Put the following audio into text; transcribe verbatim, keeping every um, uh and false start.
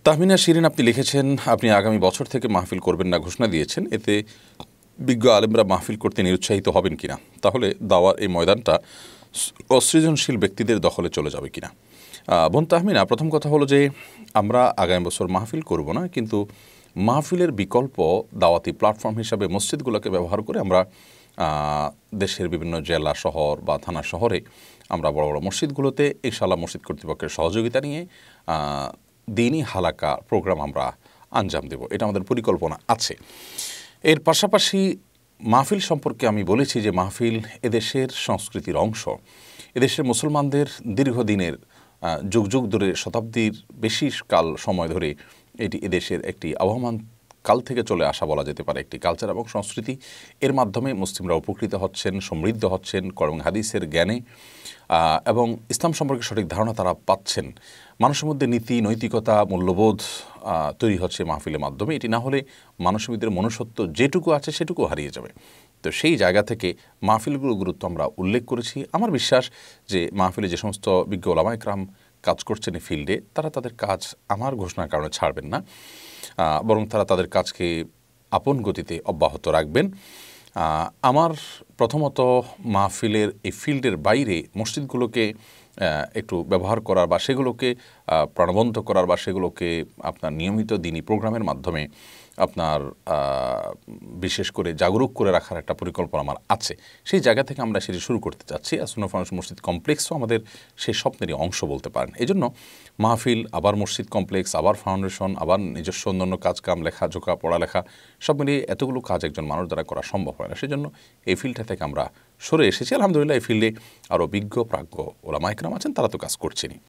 তাহমিনা শিরিন আপনি লিখেছেন আপনি আগামী বছর থেকে মাহফিল করবেন না ঘোষণা দিয়েছেন, এতে বিজ্ঞ আলেমরা মাহফিল করতে নিরুৎসাহিত হবেন কিনা, তাহলে দাওয়ার এই ময়দানটা অসৃজনশীল ব্যক্তিদের দখলে চলে যাবে কিনা। বোন তাহমিনা, প্রথম কথা হলো যে আমরা আগামী বছর মাহফিল করব না, কিন্তু মাহফিলের বিকল্প দাওয়াতি প্ল্যাটফর্ম হিসাবে মসজিদগুলোকে ব্যবহার করে আমরা দেশের বিভিন্ন জেলা শহর বা থানা শহরে আমরা বড় বড় মসজিদগুলোতে ইনশাআল্লাহ মসজিদ কর্তৃপক্ষের সহযোগিতা নিয়ে দিনই হালাকা প্রোগ্রাম আমরা আঞ্জাম দেব, এটা আমাদের পরিকল্পনা আছে। এর পাশাপাশি মাহফিল সম্পর্কে আমি বলেছি যে মাহফিল এদেশের সংস্কৃতির অংশ। এদেশের মুসলমানদের দীর্ঘদিনের যুগ যুগ ধরে শতাব্দীর বেশি কাল সময় ধরে এটি এদেশের একটি আবহমান কাল থেকে চলে আসা বলা যেতে পারে একটি কালচার এবং সংস্কৃতি। এর মাধ্যমে মুসলিমরা উপকৃত হচ্ছেন, সমৃদ্ধ হচ্ছেন, কোরআন হাদিসের জ্ঞানে এবং ইসলাম সম্পর্কে সঠিক ধারণা তারা পাচ্ছেন। মানুষের মধ্যে নীতি নৈতিকতা মূল্যবোধ তৈরি হচ্ছে মাহফিলের মাধ্যমে। এটি না হলে মানুষের মধ্যে মনুষ্যত্ব যেটুকু আছে সেটুকু হারিয়ে যাবে। তো সেই জায়গা থেকে মাহফিলগুলোর গুরুত্ব আমরা উল্লেখ করেছি। আমার বিশ্বাস যে মাহফিলে যে সমস্ত বিজ্ঞ ওলামা ইকরাম কাজ করছেন এই ফিল্ডে, তারা তাদের কাজ আমার ঘোষণার কারণে ছাড়বেন না, বরং তারা তাদের কাজকে আপন গতিতে অব্যাহত রাখবেন। আমার প্রথমত মাহফিলের এই ফিল্ডের বাইরে মসজিদগুলোকে একটু ব্যবহার করার বা সেগুলোকে প্রাণবন্ত করার বা সেগুলোকে আপনার নিয়মিত দিনী প্রোগ্রামের মাধ্যমে আপনার বিশেষ করে জাগরুক করে রাখার একটা পরিকল্পনা আমার আছে। সেই জায়গা থেকে আমরা সেটি শুরু করতে চাচ্ছি। as-sunnah ফাউন্ডেশন মসজিদ কমপ্লেক্সও আমাদের সেই স্বপ্নেরই অংশ বলতে পারেন। এই জন্য মাহফিল, আবার মসজিদ কমপ্লেক্স, আবার ফাউন্ডেশন, আবার নিজস্ব অন্যান্য কাজকাম, লেখাজোকা, পড়ালেখা সব মিলিয়ে এতগুলো কাজ একজন মানুষ দ্বারা করা সম্ভব হয় না। সেজন্য এই ফিল্ডটা থেকে আমরা সরে এসেছি। আলহামদুলিল্লাহ এই ফিল্ডে আরও বিজ্ঞ প্রাজ্ঞ ওলামা ইকরাম আছেন, তারা তো কাজ করছেনই।